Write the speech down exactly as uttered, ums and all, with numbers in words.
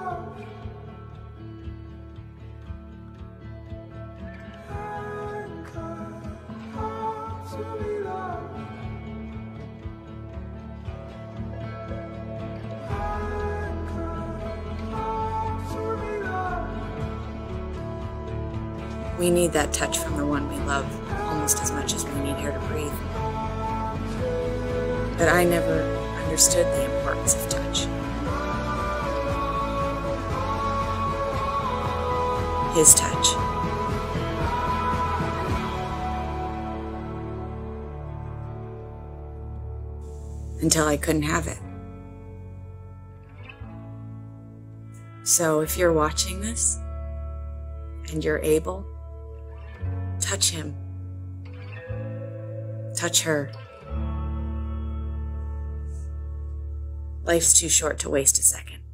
We need that touch from the one we love almost as much as we need air to breathe. But I never understood the importance of touch. His touch. Until I couldn't have it. So if you're watching this and you're able, touch him. Touch her. Life's too short to waste a second.